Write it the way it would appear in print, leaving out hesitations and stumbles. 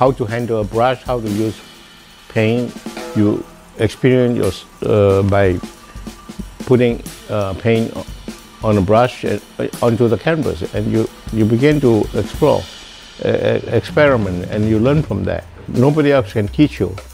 how to handle a brush, how to use paint. You experience by putting paint on a brush onto the canvas, and you begin to explore, experiment, and you learn from that. Nobody else can teach you.